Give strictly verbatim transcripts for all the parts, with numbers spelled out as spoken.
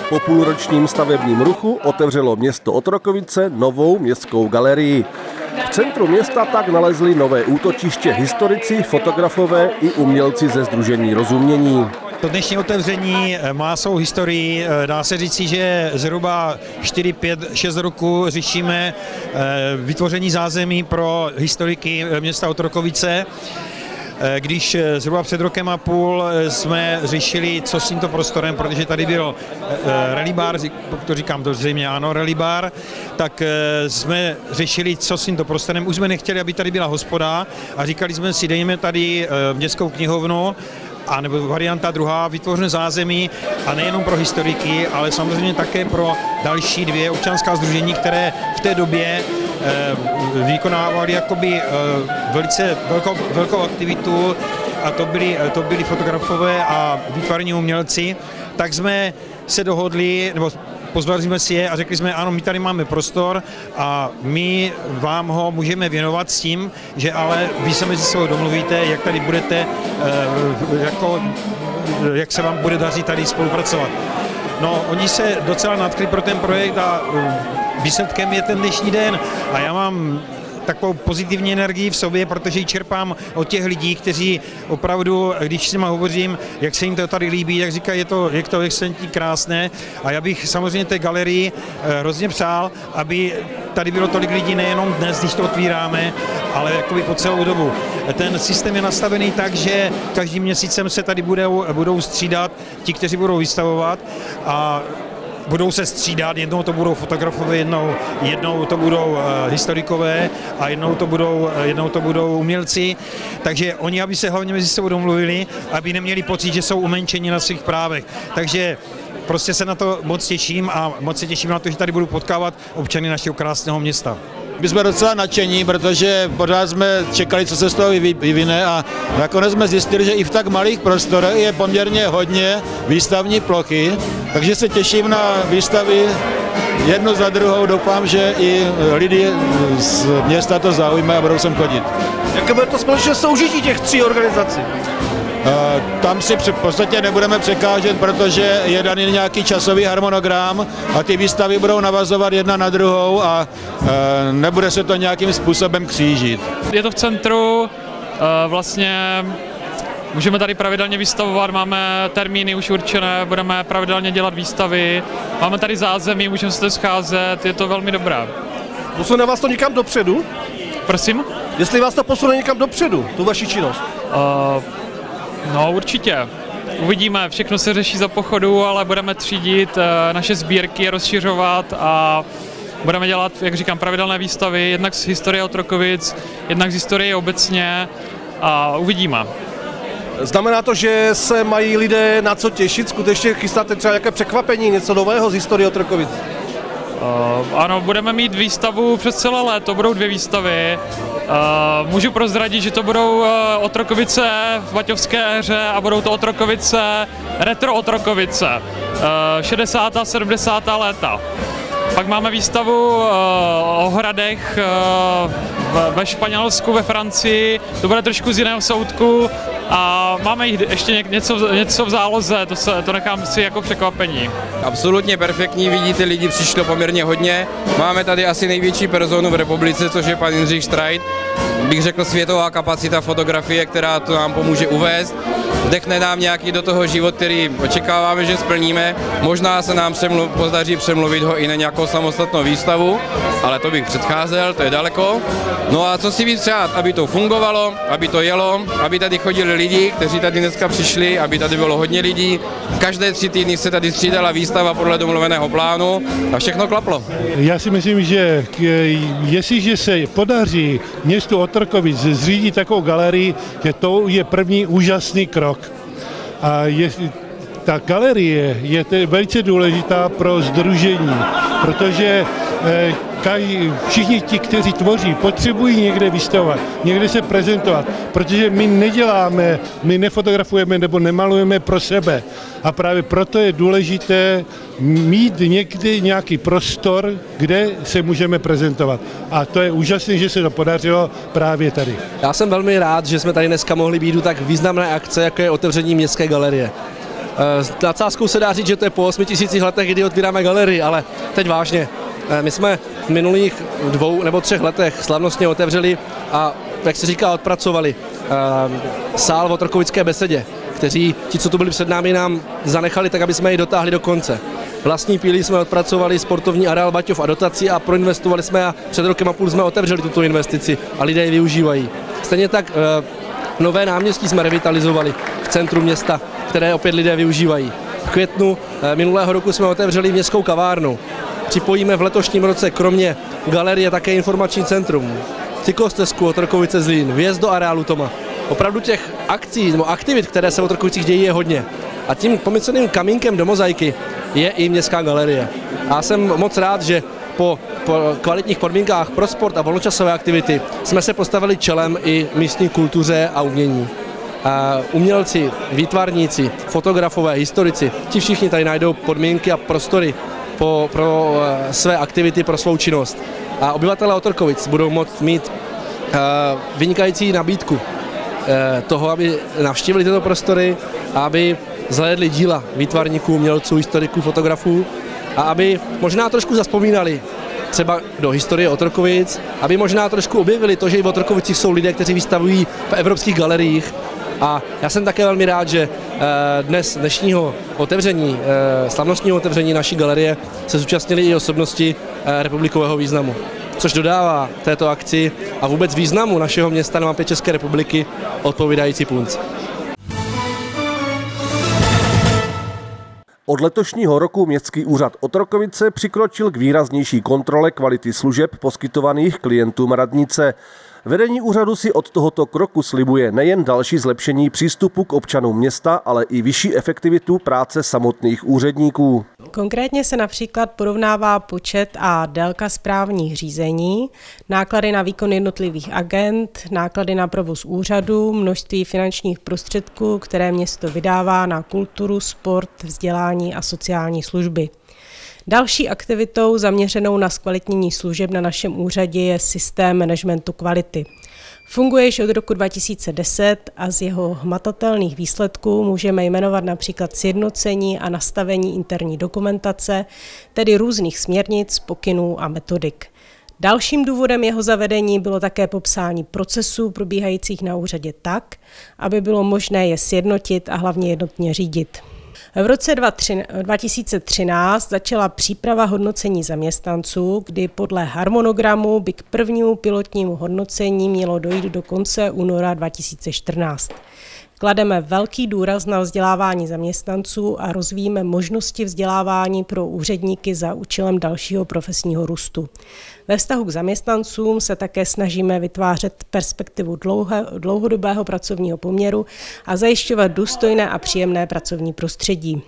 Po půlročním stavebním ruchu otevřelo město Otrokovice novou městskou galerii. V centru města tak nalezli nové útočiště historici, fotografové i umělci ze Sdružení Rozumění. To dnešní otevření má svou historii. Dá se říci, že zhruba čtyři, pět, šest roku řešíme vytvoření zázemí pro historiky města Otrokovice. Když zhruba před rokem a půl jsme řešili, co s tímto prostorem, protože tady byl relibár, to říkám to zřejmě ano, relibár, tak jsme řešili, co s tímto prostorem. Už jsme nechtěli, aby tady byla hospoda a říkali jsme si, dejme tady městskou knihovnu, a nebo varianta druhá, vytvořené zázemí a nejenom pro historiky, ale samozřejmě také pro další dvě občanská sdružení, které v té době e, vykonávali jakoby e, velice velkou, velkou aktivitu a to byli, to byli fotografové a výtvarní umělci, tak jsme se dohodli, nebo pozvali jsme si je a řekli jsme, ano, my tady máme prostor a my vám ho můžeme věnovat s tím, že ale vy se mezi sebou domluvíte, jak tady budete, jako, jak se vám bude dařit tady spolupracovat. No, oni se docela nadchli pro ten projekt a výsledkem je ten dnešní den a já mám takovou pozitivní energii v sobě, protože ji čerpám od těch lidí, kteří opravdu, když s nimi hovořím, jak se jim to tady líbí, jak říkají, je to, je to excelentní, krásné a já bych samozřejmě té galerii hrozně přál, aby tady bylo tolik lidí nejenom dnes, když to otvíráme, ale jakoby po celou dobu. Ten systém je nastavený tak, že každým měsícem se tady budou, budou střídat ti, kteří budou vystavovat a budou se střídat, jednou to budou fotografové, jednou, jednou to budou uh, historikové a jednou to, budou, jednou to budou umělci. Takže oni, aby se hlavně mezi sebou domluvili, aby neměli pocit, že jsou umenšeni na svých právech. Takže prostě se na to moc těším a moc se těším na to, že tady budu potkávat občany našeho krásného města. My jsme docela nadšení, protože pořád jsme čekali, co se z toho vyvine a nakonec jsme zjistili, že i v tak malých prostorech je poměrně hodně výstavní plochy, takže se těším na výstavy jednu za druhou, doufám, že i lidi z města to zaujme a budou sem chodit. Jaké bude to společné soužití těch tří organizací? Tam si v podstatě nebudeme překážet, protože je daný nějaký časový harmonogram a ty výstavy budou navazovat jedna na druhou a nebude se to nějakým způsobem křížit. Je to v centru, vlastně můžeme tady pravidelně vystavovat, máme termíny už určené, budeme pravidelně dělat výstavy, máme tady zázemí, můžeme se to scházet, je to velmi dobré. Posune vás to někam dopředu? Prosím? Jestli vás to posune někam dopředu, tu vaši činnost? Uh, No určitě. Uvidíme, všechno se řeší za pochodu, ale budeme třídit naše sbírky, rozšiřovat a budeme dělat, jak říkám, pravidelné výstavy, jednak z historie Otrokovic, jednak z historie obecně a uvidíme. Znamená to, že se mají lidé na co těšit? Skutečně chystáte třeba nějaké překvapení, něco nového z historie Otrokovic? Uh, ano, budeme mít výstavu přes celé léto, budou dvě výstavy. Uh, můžu prozradit, že to budou uh, Otrokovice v baťovské éře a budou to Otrokovice, retro Otrokovice, uh, šedesátá sedmdesátá léta. Pak máme výstavu uh, o hradech uh, ve Španělsku, ve Francii, to bude trošku z jiného soudku a máme ještě něco, něco v záloze, to, se, to nechám si jako překvapení. Absolutně perfektní, vidíte, lidi přišlo poměrně hodně. Máme tady asi největší personu v republice, což je pan Jindřich Štrajt. Bych řekl světová kapacita fotografie, která to nám pomůže uvést. Vdechne nám nějaký do toho život, který očekáváme, že splníme. Možná se nám přemluv, podaří přemluvit ho i na nějakou samostatnou výstavu, ale to bych předcházel, to je daleko. No a co si víc přát, aby to fungovalo, aby to jelo, aby tady chodili lidi, kteří tady dneska přišli, aby tady bylo hodně lidí. Každé tři týdny se tady střídala výstava podle domluveného plánu a všechno klaplo. Já si myslím, že jestliže se podaří městu Otrokovic zřídit takovou galerii, že to je první úžasný krok. A je, ta galerie je velice důležitá pro sdružení, protože eh, všichni ti, kteří tvoří, potřebují někde vystavovat, někde se prezentovat, protože my neděláme, my nefotografujeme nebo nemalujeme pro sebe. A právě proto je důležité mít někdy nějaký prostor, kde se můžeme prezentovat. A to je úžasné, že se to podařilo právě tady. Já jsem velmi rád, že jsme tady dneska mohli být u tak významné akce, jako je otevření městské galerie. S nadsázkou se dá říct, že to je po osmi tisících letech, kdy otvíráme galerii, ale teď vážně. My jsme v minulých dvou nebo třech letech slavnostně otevřeli a, jak se říká, odpracovali sál v Otrokovické besedě, kteří, ti, co tu byli před námi, nám zanechali tak, aby jsme ji dotáhli do konce. Vlastní pílí jsme odpracovali sportovní areál Baťov a dotací a proinvestovali jsme a před rokem a půl jsme otevřeli tuto investici a lidé ji využívají. Stejně tak e, nové náměstí jsme revitalizovali v centru města, které opět lidé využívají. V květnu e, minulého roku jsme otevřeli městskou kavárnu. Připojíme v letošním roce kromě galerie také informační centrum, cyklostezku Otrokovice Zlín, vjezd do areálu Toma. Opravdu těch akcí nebo aktivit, které se v Otrokovicích dějí, je hodně. A tím pomyslným kamínkem do mozaiky je i městská galerie. A já jsem moc rád, že po, po kvalitních podmínkách pro sport a volnočasové aktivity jsme se postavili čelem i místní kultuře a umění. A umělci, výtvarníci, fotografové, historici, ti všichni tady najdou podmínky a prostory po, pro své aktivity, pro svou činnost. A obyvatelé Otrokovic budou moct mít uh, vynikající nabídku uh, toho, aby navštívili tyto prostory a aby zhlédli díla výtvarníků, umělců, historiků, fotografů a aby možná trošku zazpomínali třeba do historie Otrokovic, aby možná trošku objevili to, že i v Otrokovicích jsou lidé, kteří vystavují v evropských galeriích. A já jsem také velmi rád, že dnes dnešního otevření, slavnostního otevření naší galerie se zúčastnili i osobnosti republikového významu, což dodává této akci a vůbec významu našeho města na mapě České republiky odpovídající punc. Od letošního roku Městský úřad Otrokovice přikročil k výraznější kontrole kvality služeb poskytovaných klientům radnice. Vedení úřadu si od tohoto kroku slibuje nejen další zlepšení přístupu k občanům města, ale i vyšší efektivitu práce samotných úředníků. Konkrétně se například porovnává počet a délka správních řízení, náklady na výkon jednotlivých agent, náklady na provoz úřadu, množství finančních prostředků, které město vydává na kulturu, sport, vzdělání a sociální služby. Další aktivitou zaměřenou na zkvalitnění služeb na našem úřadě je systém managementu kvality. Funguje již od roku dva tisíce deset a z jeho hmatatelných výsledků můžeme jmenovat například sjednocení a nastavení interní dokumentace, tedy různých směrnic, pokynů a metodik. Dalším důvodem jeho zavedení bylo také popsání procesů probíhajících na úřadě tak, aby bylo možné je sjednotit a hlavně jednotně řídit. V roce dva tisíce třináct začala příprava hodnocení zaměstnanců, kdy podle harmonogramu by k prvnímu pilotnímu hodnocení mělo dojít do konce února dva tisíce čtrnáct. Klademe velký důraz na vzdělávání zaměstnanců a rozvíjíme možnosti vzdělávání pro úředníky za účelem dalšího profesního růstu. Ve vztahu k zaměstnancům se také snažíme vytvářet perspektivu dlouho, dlouhodobého pracovního poměru a zajišťovat důstojné a příjemné pracovní prostředí.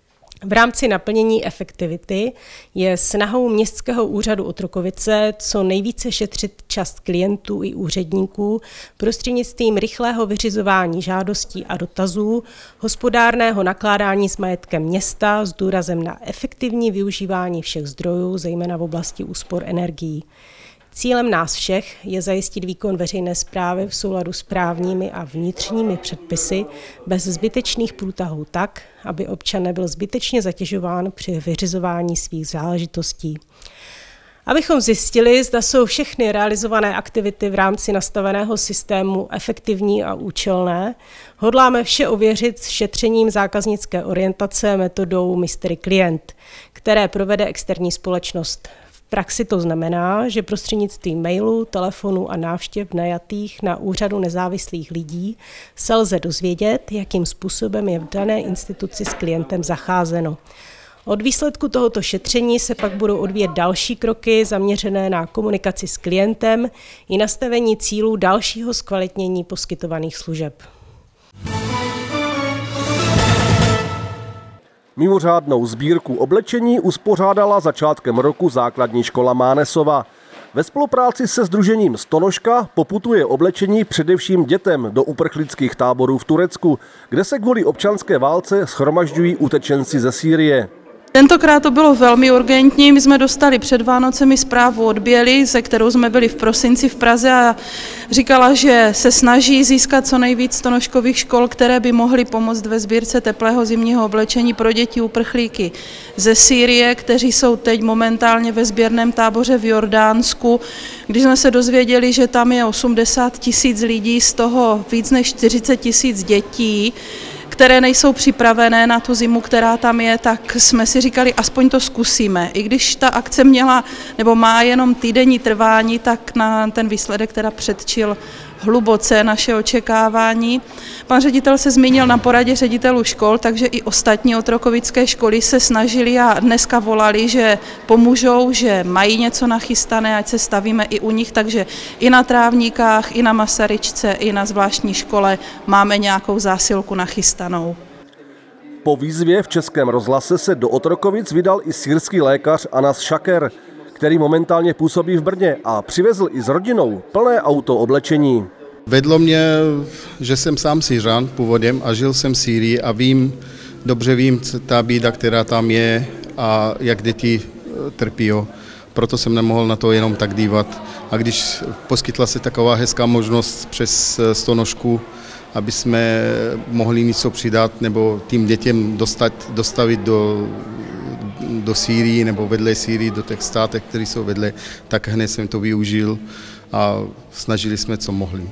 V rámci naplnění efektivity je snahou Městského úřadu Otrokovice co nejvíce šetřit čas klientů i úředníků prostřednictvím rychlého vyřizování žádostí a dotazů, hospodárného nakládání s majetkem města s důrazem na efektivní využívání všech zdrojů, zejména v oblasti úspor energií. Cílem nás všech je zajistit výkon veřejné správy v souladu s právními a vnitřními předpisy bez zbytečných průtahů tak, aby občan nebyl zbytečně zatěžován při vyřizování svých záležitostí. Abychom zjistili, zda jsou všechny realizované aktivity v rámci nastaveného systému efektivní a účelné, hodláme vše ověřit s šetřením zákaznické orientace metodou Mystery Klient, které provede externí společnost. V praxi to znamená, že prostřednictvím mailů, telefonů a návštěv najatých na úřadu nezávislých lidí se lze dozvědět, jakým způsobem je v dané instituci s klientem zacházeno. Od výsledku tohoto šetření se pak budou odvíjet další kroky zaměřené na komunikaci s klientem i nastavení cílů dalšího zkvalitnění poskytovaných služeb. Mimořádnou sbírku oblečení uspořádala začátkem roku základní škola Mánesova. Ve spolupráci se sdružením Stonožka poputuje oblečení především dětem do uprchlických táborů v Turecku, kde se kvůli občanské válce shromažďují utečenci ze Sýrie. Tentokrát to bylo velmi urgentní, my jsme dostali před Vánocemi zprávu od Běly, se kterou jsme byli v prosinci v Praze a říkala, že se snaží získat co nejvíc stonožkových škol, které by mohly pomoct ve sbírce teplého zimního oblečení pro děti uprchlíky ze Sýrie, kteří jsou teď momentálně ve sběrném táboře v Jordánsku. Když jsme se dozvěděli, že tam je osmdesát tisíc lidí, z toho víc než čtyřicet tisíc dětí, které nejsou připravené na tu zimu, která tam je, tak jsme si říkali, aspoň to zkusíme. I když ta akce měla, nebo má jenom týdenní trvání, tak na ten výsledek teda předčil hluboce naše očekávání. Pan ředitel se zmínil na poradě ředitelů škol, takže i ostatní otrokovické školy se snažili a dneska volali, že pomůžou, že mají něco nachystané, ať se stavíme i u nich, takže i na Trávníkách, i na Masaryčce, i na zvláštní škole máme nějakou zásilku nachystanou. Po výzvě v Českém rozhlase se do Otrokovic vydal i syrský lékař Anas Šaker, který momentálně působí v Brně a přivezl i s rodinou plné auto oblečení. Vedlo mě, že jsem sám Syřan původem a žil jsem v Sýrii a vím, dobře vím, ta bída, která tam je a jak děti trpí. Proto jsem nemohl na to jenom tak dívat. A když poskytla se taková hezká možnost přes stonožku, aby jsme mohli něco přidat nebo tím dětem dostat, dostavit do do Sýrii nebo vedle Sýrii, do těch států, které jsou vedle, tak hned jsem to využil a snažili jsme, co mohli.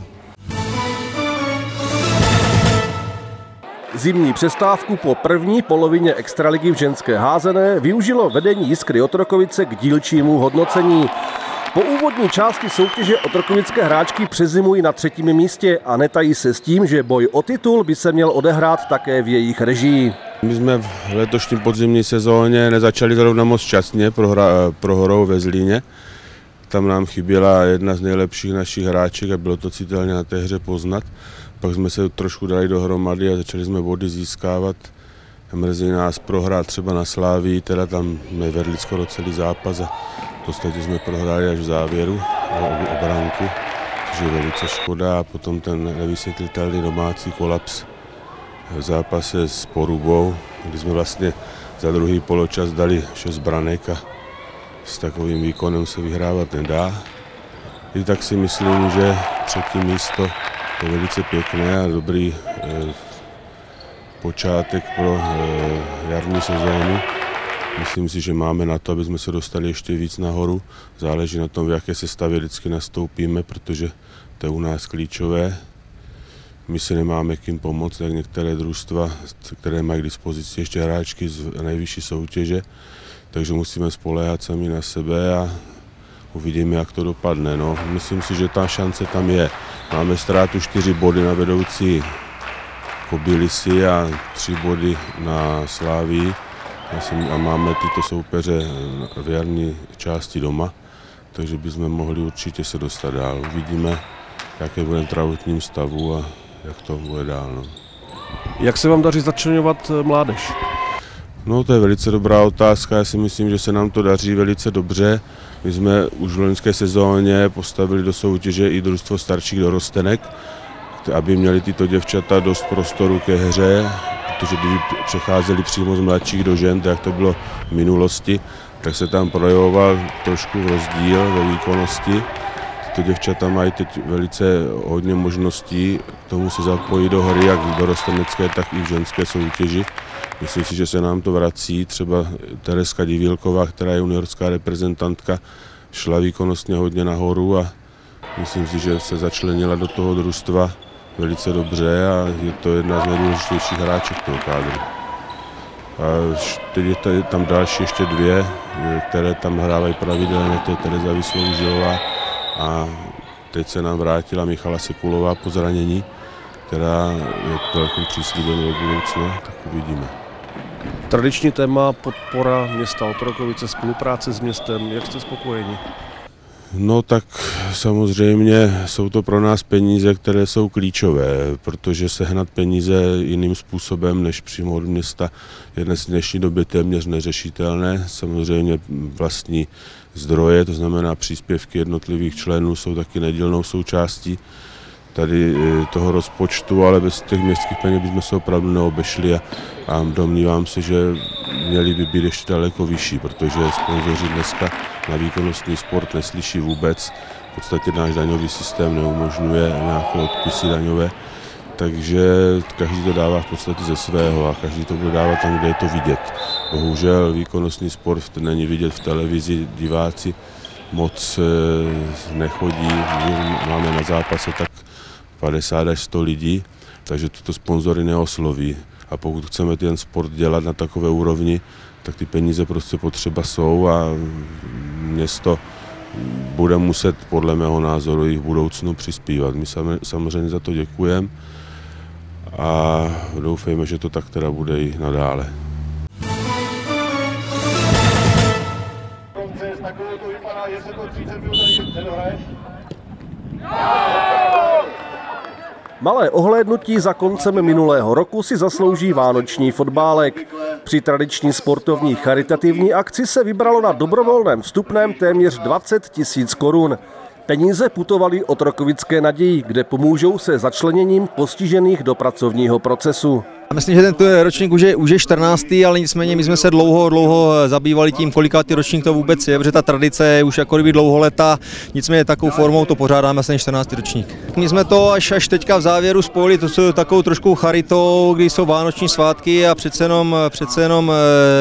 Zimní přestávku po první polovině extraligy v ženské házené využilo vedení Jiskry Otrokovice k dílčímu hodnocení. Po úvodní části soutěže otrokovické hráčky přezimují na třetím místě a netají se s tím, že boj o titul by se měl odehrát také v jejich režii. My jsme v letošní podzimní sezóně nezačali zrovna moc šťastně prohrou ve Zlíně. Tam nám chyběla jedna z nejlepších našich hráček a bylo to citelně na té hře poznat. Pak jsme se trošku dali dohromady a začali jsme body získávat. Mrzí nás prohrát třeba na Slávii, teda tam jsme vedli skoro celý zápas a v podstatě jsme prohráli až v závěru o branku, což je velice škoda. A potom ten nevysvětlitelný domácí kolaps v zápase s Porubou, kdy jsme vlastně za druhý poločas dali šest branek a s takovým výkonem se vyhrávat nedá. I tak si myslím, že třetí místo je velice pěkné a dobrý eh, počátek pro eh, jarní sezónu. Myslím si, že máme na to, aby jsme se dostali ještě víc nahoru. Záleží na tom, v jaké sestavě vždycky nastoupíme, protože to je u nás klíčové. My si nemáme kým pomoct, jak některé družstva, které mají k dispozici ještě hráčky z nejvyšší soutěže, takže musíme spoléhat sami na sebe a uvidíme, jak to dopadne. No, myslím si, že ta šance tam je. Máme ztrátu čtyři body na vedoucí Kobylisy a tři body na Slávii a máme tyto soupeře v jarní části doma, takže bychom mohli určitě se dostat dál. Uvidíme, jaké bude v zdravotním stavu a jak to bude dál. No. Jak se vám daří začleňovat mládež? No, to je velice dobrá otázka. Já si myslím, že se nám to daří velice dobře. My jsme už v loňské sezóně postavili do soutěže i družstvo starších dorostenek, aby měli tyto děvčata dost prostoru ke hře, protože kdyby přecházeli přímo z mladších do žen, tak to bylo v minulosti, tak se tam projevoval trošku rozdíl ve výkonnosti. Tyto děvčata mají teď velice hodně možností k tomu se zapojit do hry, jak v dorostenecké, tak i v ženské soutěži. Myslím si, že se nám to vrací. Třeba Tereska Divílková, která je juniorská reprezentantka, šla výkonnostně hodně nahoru a myslím si, že se začlenila do toho družstva velice dobře a je to jedna z nejdůležitějších hráček toho kádru. A teď je tam další ještě dvě, které tam hrávají pravidelně, to je Tereza Vysloužilová a teď se nám vrátila Michala Sekulová po zranění, která je velkým příslibem do budoucna, tak uvidíme. Tradiční téma podpora města Otrokovice, spolupráce s městem, jak jste spokojeni? No tak samozřejmě jsou to pro nás peníze, které jsou klíčové, protože sehnat peníze jiným způsobem než přímo od města je dnes v dnešní době téměř neřešitelné. Samozřejmě vlastní zdroje, to znamená příspěvky jednotlivých členů, jsou taky nedílnou součástí tady toho rozpočtu, ale bez těch městských peněz bychom se opravdu neobešli a, a domnívám se, že měly by být ještě daleko vyšší, protože sponzoři dneska na výkonnostní sport neslyší vůbec. V podstatě náš daňový systém neumožňuje nějaké odpisy daňové, takže každý to dává v podstatě ze svého a každý to bude dávat tam, kde je to vidět. Bohužel výkonnostní sport není vidět v televizi, diváci moc nechodí, máme na zápase tak padesát až sto lidí, takže tuto sponzory neosloví. A pokud chceme ten sport dělat na takové úrovni, tak ty peníze prostě potřeba jsou a město bude muset, podle mého názoru, i v budoucnu přispívat. My samozřejmě za to děkujeme a doufejme, že to tak teda bude i nadále. Malé ohlédnutí za koncem minulého roku si zaslouží vánoční fotbálek. Při tradiční sportovní charitativní akci se vybralo na dobrovolném vstupném téměř dvacet tisíc korun. Peníze putovaly Otrokovické naději, kde pomůžou se začleněním postižených do pracovního procesu. Myslím, že ten ročník už je, už je čtrnáctý, ale nicméně my jsme se dlouho, dlouho zabývali tím, kolikátý ročník to vůbec je, protože ta tradice je už jako kdyby dlouholetá, nicméně takovou formou to pořádáme asi čtrnáctý ročník. My jsme to až, až teďka v závěru spojili to s takovou trošku charitou, kdy jsou vánoční svátky a přece jenom, přece jenom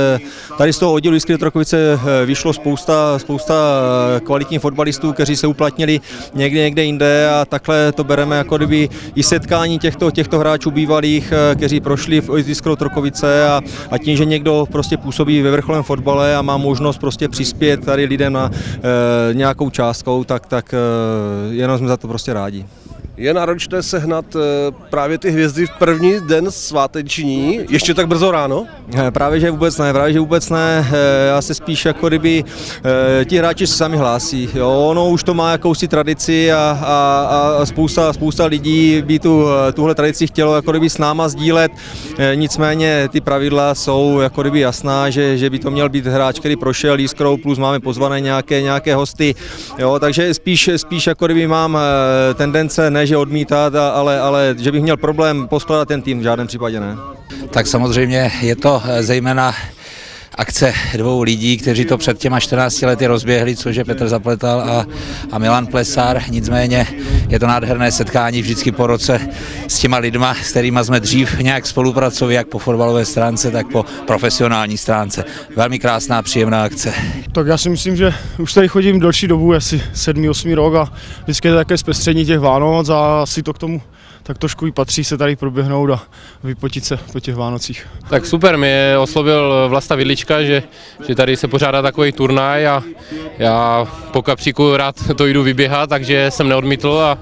tady z toho oddílu Jiskry Otrokovice vyšlo spousta, spousta kvalitních fotbalistů, kteří se uplatnili někde, někde jinde a takhle to bereme jako kdyby i setkání těchto, těchto hráčů bývalých, kteří prošli v Jiskry Otrokovice a, a tím, že někdo prostě působí ve vrcholovém fotbale a má možnost prostě přispět tady lidem na e, nějakou částkou, tak, tak e, jenom jsme za to prostě rádi. Je náročné sehnat právě ty hvězdy v první den sváteční, ještě tak brzo ráno? Právě že vůbec ne, právě že vůbec ne, já se spíš jako kdyby ti hráči se sami hlásí, jo, ono už to má jakousi tradici a, a, a spousta, spousta lidí by tu, tuhle tradici chtělo jako kdyby s náma sdílet, nicméně ty pravidla jsou jako kdyby jasná, že, že by to měl být hráč, který prošel Jiskrou, plus máme pozvané nějaké, nějaké hosty, jo, takže spíš, spíš jako kdyby mám tendence ne, že odmítat, ale, ale že bych měl problém poskládat ten tým, v žádném případě ne. Tak samozřejmě je to zejména akce dvou lidí, kteří to před těma čtrnácti lety rozběhli, což je Petr Zapletal a, a Milan Plesar. Nicméně je to nádherné setkání vždycky po roce s těma lidma, s kterými jsme dřív nějak spolupracovali, jak po fotbalové stránce, tak po profesionální stránce. Velmi krásná, příjemná akce. Tak já si myslím, že už tady chodím delší dobu, asi sedmý, osmý rok a vždycky je to také zpestření těch Vánoc a asi to k tomu tak trošku i patří se tady proběhnout a vypotit se po těch Vánocích. Tak super, mě oslovil Vlasta Vidlička, že, že tady se pořádá takový turnaj a já po kapříku rád to jdu vyběhat, takže jsem neodmítl a,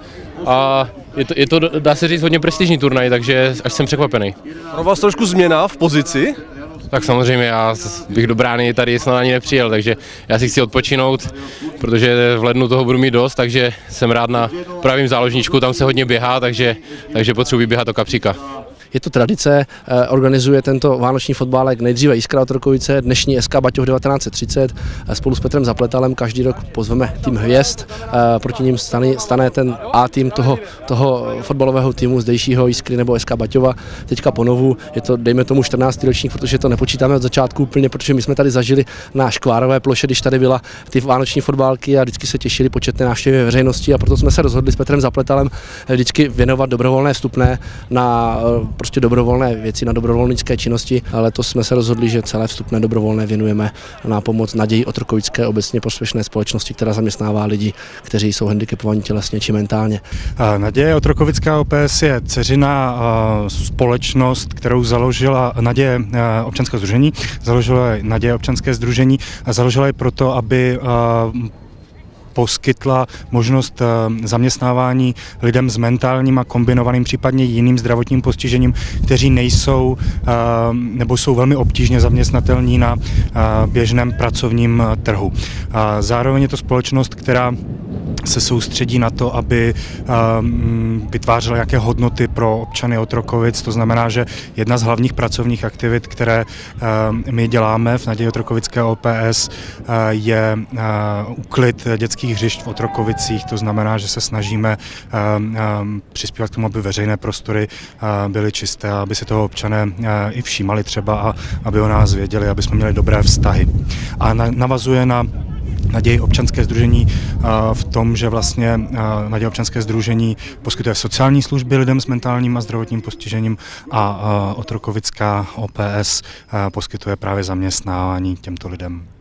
a je, to, je to, dá se říct, hodně prestižní turnaj, takže až jsem překvapený. Pro vás trošku změna v pozici? Tak samozřejmě, já bych do brány tady snad ani nepřijel, takže já si chci odpočinout, protože v lednu toho budu mít dost, takže jsem rád na pravým záložníčku, tam se hodně běhá, takže, takže potřebuji vyběhat do kapříka. Je to tradice, organizuje tento vánoční fotbálek nejdříve Jiskra Otrokovice, dnešní S K Baťov devatenáct set třicet. Spolu s Petrem Zapletalem každý rok pozveme tým hvězd, proti ním stane, stane ten A tým toho, toho fotbalového týmu zdejšího Jiskry nebo S K Baťova. Teďka ponovu je to, dejme tomu čtrnáctý ročník, protože to nepočítáme od začátku úplně, protože my jsme tady zažili na Škvárové ploše, když tady byla ty vánoční fotbálky a vždycky se těšili početné návštěvy veřejnosti a proto jsme se rozhodli s Petrem Zapletalem vždycky věnovat dobrovolné vstupné na prostě dobrovolné věci, na dobrovolnické činnosti. Letos jsme se rozhodli, že celé vstupné dobrovolné věnujeme na pomoc Naději Otrokovické obecně prospěšné společnosti, která zaměstnává lidi, kteří jsou handicapovaní tělesně či mentálně. Naděje Otrokovická O P S je dceřiná společnost, kterou založila Naděje občanské sdružení, založila Naděje občanské sdružení a založila je proto, aby poskytla možnost zaměstnávání lidem s mentálním a kombinovaným případně jiným zdravotním postižením, kteří nejsou nebo jsou velmi obtížně zaměstnatelní na běžném pracovním trhu. Zároveň je to společnost, která se soustředí na to, aby vytvářel nějaké hodnoty pro občany Otrokovic. To znamená, že jedna z hlavních pracovních aktivit, které my děláme v Naději Otrokovické O P S, je úklid dětských hřišť v Otrokovicích. To znamená, že se snažíme přispívat k tomu, aby veřejné prostory byly čisté, aby si toho občané i všímali třeba a aby o nás věděli, aby jsme měli dobré vztahy. A navazuje na Naději občanské sdružení v tom, že vlastně Naděje občanské sdružení poskytuje sociální služby lidem s mentálním a zdravotním postižením a Otrokovická O P S poskytuje právě zaměstnávání těmto lidem.